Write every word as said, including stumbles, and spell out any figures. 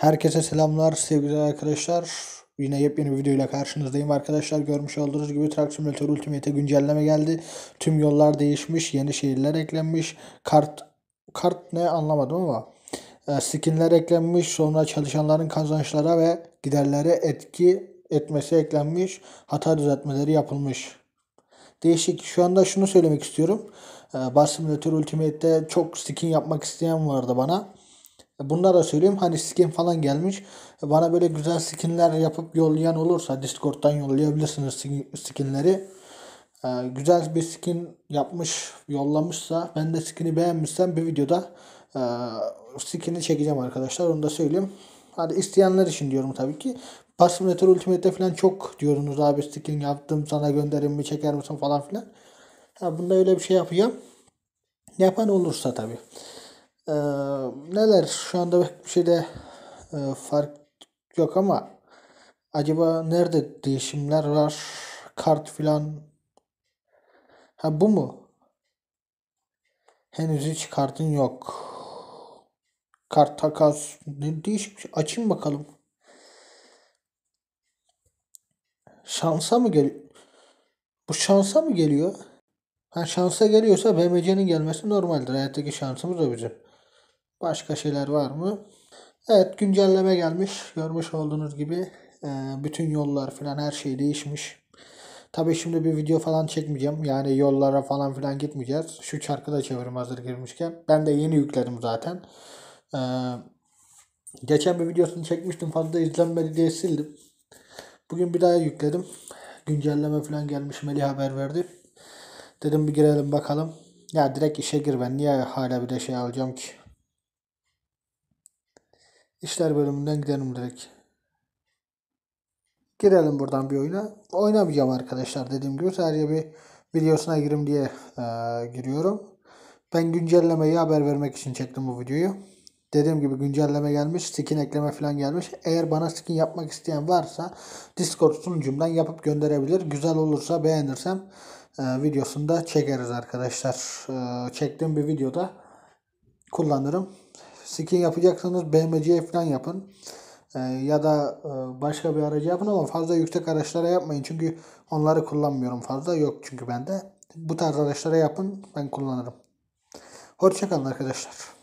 Herkese selamlar sevgili arkadaşlar. Yine yepyeni bir videoyla karşınızdayım arkadaşlar. Görmüş olduğunuz gibi Truck Simulator Ultimate'e güncelleme geldi. Tüm yollar değişmiş, yeni şehirler eklenmiş. Kart kart ne anlamadım ama e, skinler eklenmiş. Sonra çalışanların kazançlara ve giderlere etki etmesi eklenmiş. Hata düzeltmeleri yapılmış. Değişik. Şu anda şunu söylemek istiyorum. E, Bus Simulator Ultimate'te çok skin yapmak isteyen vardı bana. Bunlara da söyleyeyim, hani skin falan gelmiş. Bana böyle güzel skinler yapıp yollayan olursa Discord'dan yollayabilirsiniz skinleri. Ee, güzel bir skin yapmış yollamışsa, ben de skin'i beğenmişsem bir videoda e, skin'i çekeceğim arkadaşlar, onu da söyleyeyim. Hadi isteyenler için diyorum tabii ki. Bus Simulator Ultimate'te falan çok diyorsunuz, abi skin yaptım sana göndereyim mi, çeker misin falan filan. Ha, bunda öyle bir şey yapacağım. Yapan olursa tabii. Ee, neler şu anda bir şeyde e, fark yok ama acaba nerede değişimler var? Kart filan. Ha, bu mu? Henüz hiç kartın yok. Kart takas. Ne değişik bir şey. Açayım bakalım. Şansa mı geliyor? Bu şansa mı geliyor? Ha, şansa geliyorsa B M C'nin gelmesi normaldir. Hayattaki şansımız o bizim. Başka şeyler var mı? Evet, güncelleme gelmiş. Görmüş olduğunuz gibi e, bütün yollar filan her şey değişmiş. Tabii şimdi bir video falan çekmeyeceğim. Yani yollara falan filan gitmeyeceğiz. Şu çarkı da çevirim hazır girmişken. Ben de yeni yükledim zaten. Ee, geçen bir videosunu çekmiştim. Fazla izlenmedi diye sildim. Bugün bir daha yükledim. Güncelleme falan gelmiş. Melih haber verdi. Dedim bir girelim bakalım. Ya direkt işe gir, ben niye hala bir de şey alacağım ki. İşler bölümünden gidelim direkt. Girelim buradan bir oyuna. Oynamayacağım arkadaşlar, dediğim gibi sadece bir videosuna girim diye e, giriyorum. Ben güncellemeyi haber vermek için çektim bu videoyu. Dediğim gibi güncelleme gelmiş, skin ekleme falan gelmiş. Eğer bana skin yapmak isteyen varsa Discord sunucumdan yapıp gönderebilir. Güzel olursa, beğenirsem e, videosunu da çekeriz arkadaşlar. E, çektiğim bir videoda kullanırım. Skin yapacaksanız B M C falan yapın. Ee, ya da e, başka bir aracı yapın ama fazla yüksek araçlara yapmayın. Çünkü onları kullanmıyorum fazla. Yok çünkü bende. Bu tarz araçlara yapın. Ben kullanırım. Hoşçakalın arkadaşlar.